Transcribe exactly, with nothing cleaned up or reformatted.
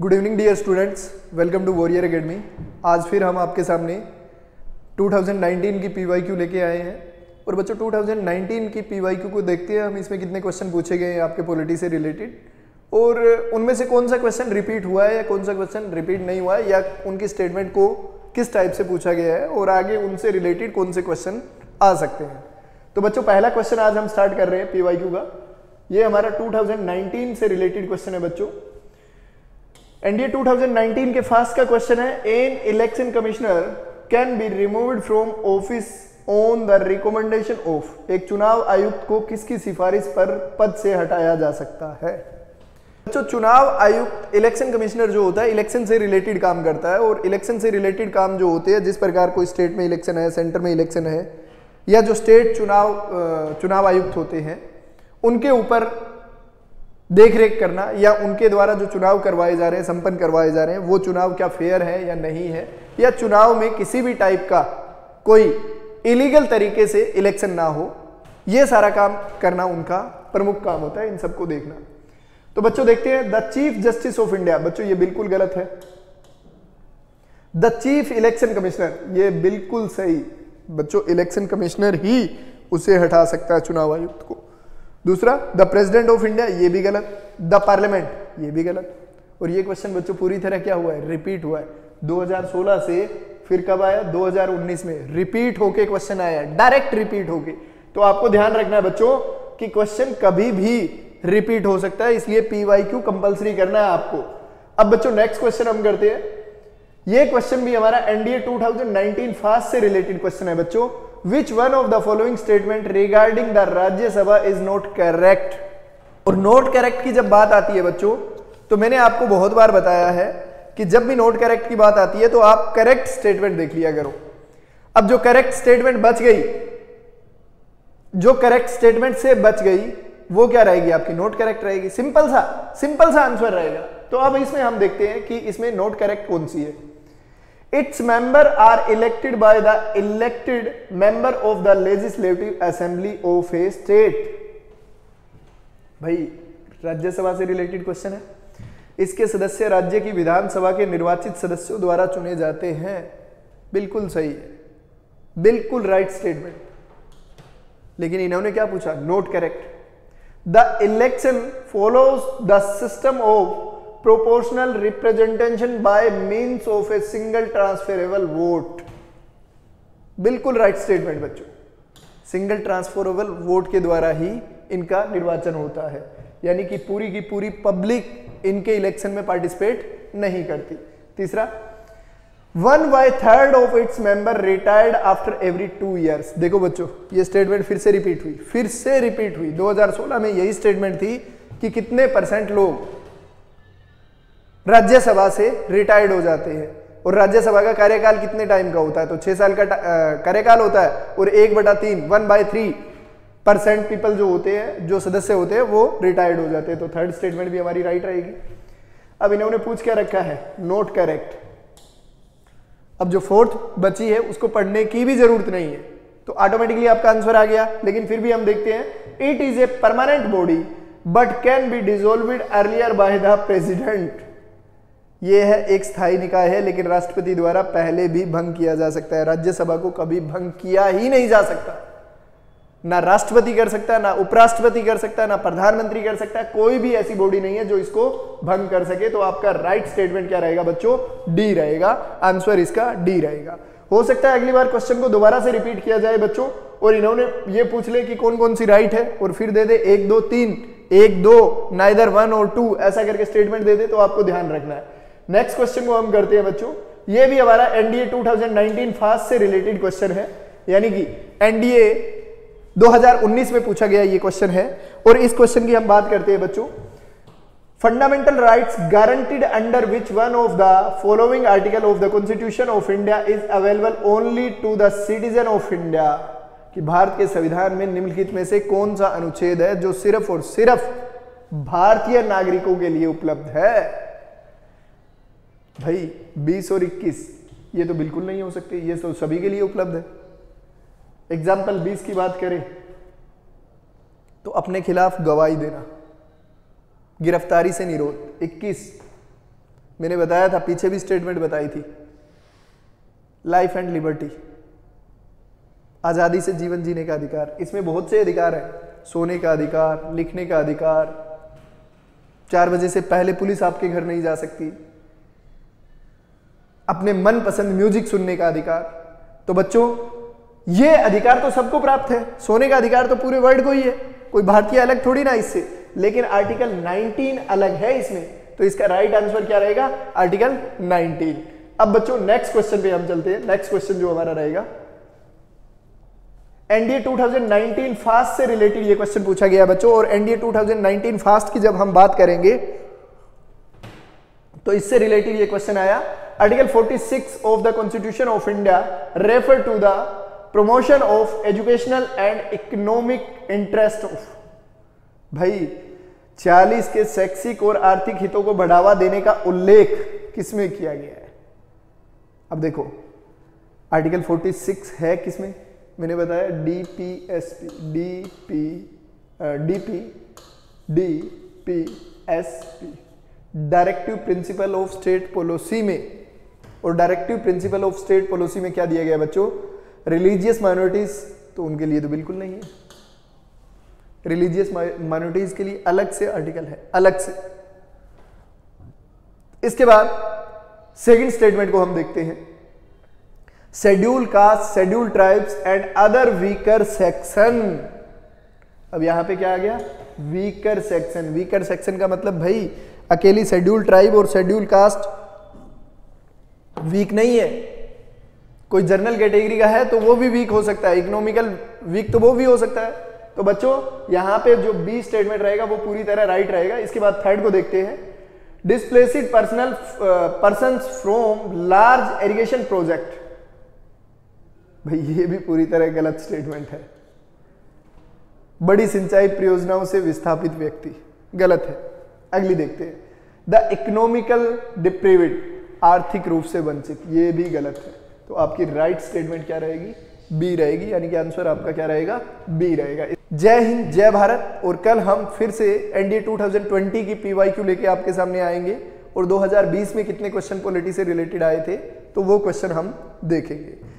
Good evening dear students, welcome to Warrior Academy. आज फिर हम आपके सामने दो हज़ार उन्नीस की पीवाईक्यू लेके आए हैं। और बच्चों दो हज़ार उन्नीस की पीवाईक्यू को देखते हैं हम, इसमें कितने क्वेश्चन पूछे गए हैं आपके पॉलिटी से रिलेटेड, और उनमें से कौन सा क्वेश्चन रिपीट हुआ है या कौन सा क्वेश्चन रिपीट नहीं हुआ है, या उनकी स्टेटमेंट को किस टाइप से पूछा गया है और आगे उनसे रिलेटेड कौन से क्वेश्चन आ सकते हैं। तो बच्चों पहला क्वेश्चन आज हम स्टार्ट कर रहे हैं पीवाईक्यू का। ये हमारा दो हज़ार उन्नीस से रिलेटेड क्वेश्चन है बच्चों। एनडीए दो हज़ार उन्नीस के फास्ट का क्वेश्चन है, an election commissioner can be removed from office on the recommendation of. एक चुनाव आयुक्त को किसकी सिफारिश पर पद से हटाया जा सकता है। बच्चों चुनाव आयुक्त, इलेक्शन कमिश्नर जो होता है इलेक्शन से रिलेटेड काम करता है, और इलेक्शन से रिलेटेड काम जो होते हैं, जिस प्रकार कोई स्टेट में इलेक्शन है, सेंटर में इलेक्शन है, या जो स्टेट चुनाव चुनाव आयुक्त होते हैं उनके ऊपर देख रेख करना, या उनके द्वारा जो चुनाव करवाए जा रहे हैं, संपन्न करवाए जा रहे हैं, वो चुनाव क्या फेयर है या नहीं है, या चुनाव में किसी भी टाइप का कोई इलीगल तरीके से इलेक्शन ना हो, ये सारा काम करना उनका प्रमुख काम होता है, इन सबको देखना। तो बच्चों देखते हैं, the chief justice of India. बच्चों ये बिल्कुल गलत है। द चीफ इलेक्शन कमिश्नर, ये बिल्कुल सही। बच्चों इलेक्शन कमिश्नर ही उसे हटा सकता है, चुनाव आयुक्त को। दूसरा, द प्रेसिडेंट ऑफ इंडिया, ये भी गलत। द पार्लियामेंट, ये भी गलत। और ये क्वेश्चन बच्चों पूरी तरह क्या हुआ है, रिपीट हुआ है। दो हज़ार सोलह से फिर कब आया, दो हज़ार उन्नीस में रिपीट होके क्वेश्चन आया, डायरेक्ट रिपीट होके। तो आपको ध्यान रखना है बच्चों कि क्वेश्चन कभी भी रिपीट हो सकता है, इसलिए पीवाईक्यू कंपलसरी करना है आपको। अब बच्चों नेक्स्ट क्वेश्चन हम करते हैं। ये क्वेश्चन भी हमारा एनडीए दो हज़ार उन्नीस फास्ट से रिलेटेड क्वेश्चन है बच्चों। Which one of the following statement regarding the Rajya Sabha is not correct? और नोट करेक्ट की जब बात आती है बच्चों, तो मैंने आपको बहुत बार बताया है कि जब भी नोट करेक्ट की बात आती है तो आप करेक्ट स्टेटमेंट देख लिया करो। अब जो करेक्ट स्टेटमेंट बच गई, जो करेक्ट स्टेटमेंट से बच गई, वो क्या रहेगी आपकी, नोट करेक्ट रहेगी। सिंपल सा सिंपल सा आंसर रहेगा। तो अब इसमें हम देखते हैं कि इसमें नोट करेक्ट कौन सी है। Its members are elected by the elected member of the legislative assembly of a state। भाई राज्यसभा से रिलेटेड क्वेश्चन है। इसके सदस्य राज्य की विधानसभा के निर्वाचित सदस्यों द्वारा चुने जाते हैं। बिल्कुल सही है, बिल्कुल राइट स्टेटमेंट। लेकिन इन्होंने क्या पूछा, not correct. The election follows the system of proportional representation by means of a single transferable vote. बिल्कुल राइट स्टेटमेंट बच्चों। सिंगल ट्रांसफरेबल वोट के द्वारा ही इनका निर्वाचन होता है, यानी कि पूरी की पूरी पब्लिक इनके इलेक्शन में पार्टिसिपेट नहीं करती। तीसरा, one by third of its member retired after every two years. देखो बच्चों ये स्टेटमेंट फिर से रिपीट हुई, फिर से रिपीट हुई। दो हज़ार सोलह में यही स्टेटमेंट थी कि कितने परसेंट लोग राज्यसभा से रिटायर्ड हो जाते हैं, और राज्यसभा का कार्यकाल कितने टाइम का होता है, तो छह साल का कार्यकाल होता है, और एक बटा तीन one by three percent people जो होते हैं, जो सदस्य होते हैं, वो रिटायर्ड हो जाते हैं। तो थर्ड स्टेटमेंट भी हमारी राइट रहेगी। अब इन्होंने पूछ क्या रखा है, नोट करेक्ट। अब जो फोर्थ बची है उसको पढ़ने की भी जरूरत नहीं है, तो ऑटोमेटिकली आपका आंसर आ गया। लेकिन फिर भी हम देखते हैं, it is a permanent body but can be dissolved earlier by the president. यह है एक स्थायी निकाय है, लेकिन राष्ट्रपति द्वारा पहले भी भंग किया जा सकता है। राज्यसभा को कभी भंग किया ही नहीं जा सकता। ना राष्ट्रपति कर सकता है, ना उपराष्ट्रपति कर सकता है, ना प्रधानमंत्री कर सकता है। कोई भी ऐसी बॉडी नहीं है जो इसको भंग कर सके। तो आपका राइट स्टेटमेंट क्या रहेगा बच्चों, डी रहेगा। आंसर इसका डी रहेगा। हो सकता है अगली बार क्वेश्चन को दोबारा से रिपीट किया जाए बच्चों, और इन्होंने ये पूछ ले कि कौन कौन सी राइट है, और फिर दे दे एक दो तीन, एक दो, नाइदर वन और टू, ऐसा करके स्टेटमेंट दे दे। तो आपको ध्यान रखना है। नेक्स्ट क्वेश्चन को हम करते हैं बच्चों। ये भी हमारा एनडीए दो हज़ार उन्नीस फास्ट से रिलेटेड क्वेश्चन है, यानी कि एनडीए दो हज़ार उन्नीस में पूछा गया ये क्वेश्चन है। और इस क्वेश्चन की हम बात करते हैं बच्चों। Fundamental rights guaranteed under which one of the following article of the constitution of India is available only to the citizen of India. कि भारत के संविधान में निम्नलिखित में से कौन सा अनुच्छेद है जो सिर्फ और सिर्फ भारतीय नागरिकों के लिए उपलब्ध है। भाई बीस और इक्कीस ये तो बिल्कुल नहीं हो सकते, ये तो सभी के लिए उपलब्ध है। एग्जाम्पल बीस की बात करें तो अपने खिलाफ गवाही देना, गिरफ्तारी से निरोध। इक्कीस मैंने बताया था, पीछे भी स्टेटमेंट बताई थी, लाइफ एंड लिबर्टी, आजादी से जीवन जीने का अधिकार। इसमें बहुत से अधिकार है, सोने का अधिकार, लिखने का अधिकार, चार बजे से पहले पुलिस आपके घर नहीं जा सकती, अपने मनपसंद म्यूजिक सुनने का अधिकार। तो बच्चों ये अधिकार तो सबको प्राप्त है, सोने का अधिकार तो पूरे वर्ल्ड को ही है, कोई भारतीय अलग थोड़ी ना इससे, लेकिन आर्टिकल नाइनटीन अलग है इसमें, तो इसका राइट आंसर क्या रहेगा, आर्टिकल नाइनटीन। अब बच्चों नेक्स्ट क्वेश्चन पे हम चलते हैं। नेक्स्ट क्वेश्चन जो हमारा रहेगा, NDA two thousand nineteen first से रिलेटेड ये क्वेश्चन पूछा गया बच्चों। और NDA two thousand nineteen first की जब हम बात करेंगे तो इससे रिलेटेड ये क्वेश्चन आया, article forty six of the constitution of India refer to the promotion of educational and economic interest of. भाई चालीस के शैक्षिक और आर्थिक हितों को बढ़ावा देने का उल्लेख किसमें किया गया है? अब देखो आर्टिकल फोर्टी सिक्स है किसमें, मैंने बताया DPSP, DP DP DPSP, directive principle of state policy में। और directive principle of state policy में क्या दिया गया बच्चों, रिलीजियस माइनॉरिटीज, तो उनके लिए तो बिल्कुल नहीं है, रिलीजियस माइनॉरिटीज के लिए अलग से आर्टिकल है, अलग से। इसके बाद सेकंड स्टेटमेंट को हम देखते हैं, schedule caste, schedule tribes and other weaker section. अब यहां पे क्या आ गया, वीकर सेक्शन। वीकर सेक्शन का मतलब भाई अकेली शेड्यूल ट्राइब और शेड्यूल कास्ट वीक नहीं है, कोई जनरल कैटेगरी का है तो वो भी वीक हो सकता है, इकोनॉमिकल वीक तो वो भी हो सकता है। तो बच्चों यहां पे जो बी स्टेटमेंट रहेगा वो पूरी तरह राइट रहेगा। इसके बाद थर्ड को देखते हैं, displaced personal persons from large irrigation project. भाई ये भी पूरी तरह गलत स्टेटमेंट है, बड़ी सिंचाई परियोजनाओं से विस्थापित व्यक्ति, गलत है। अगली देखते हैं, द इकोनॉमिकल डिप्रेविड, आर्थिक रूप से वंचित, ये भी गलत है। तो आपकी राइट स्टेटमेंट क्या रहेगी, बी रहेगी, यानी कि आंसर आपका क्या रहेगा, बी रहेगा। जय हिंद, जय भारत। और कल हम फिर से एनडीए टू थाउजेंड ट्वेंटी की पीवाईक्यू लेके आपके सामने आएंगे और दो हज़ार बीस में कितने क्वेश्चन पॉलिटी से रिलेटेड आए थे तो वो क्वेश्चन हम देखेंगे।